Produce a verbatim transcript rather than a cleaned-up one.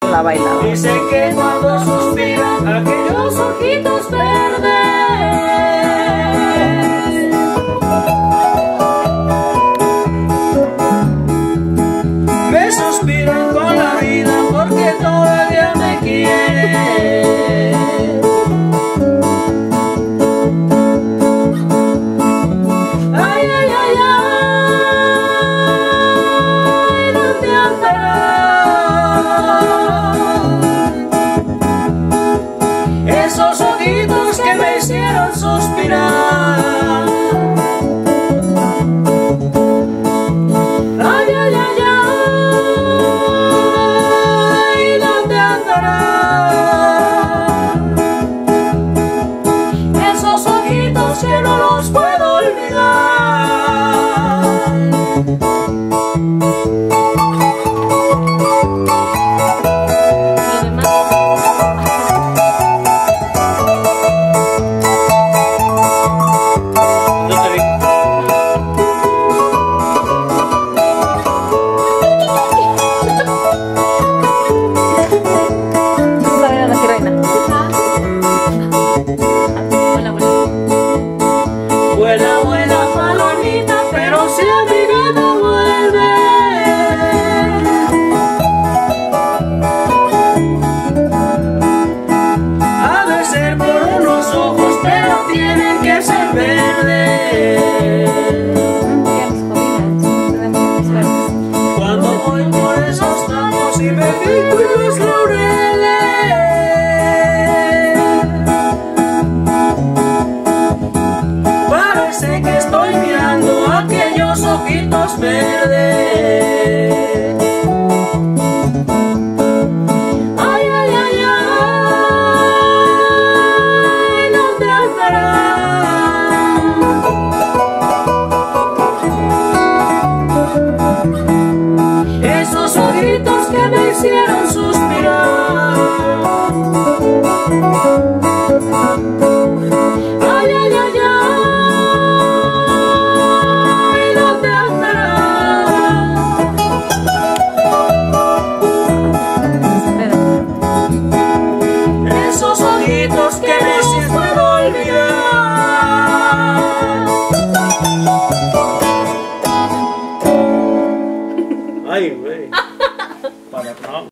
con la bailadora. Dice que cuando suspiran aquellos ojitos verdes me suspiran con la vida porque todavía me quiere. Ay, ay, ay, ay, ¿dónde andarán esos ojitos que me hicieron suspirar? Ay, ay, ay, ay, ¿dónde andarán esos ojitos que no los puedo olvidar? Vuela, vuela, palomita, pero si a mi vida vuelve. Ha de ser por unos ojos, pero tienen que ser verdes. Cuando voy por esos campos y me fijo en los laureles, parece que estoy mirando aquellos ojitos verdes.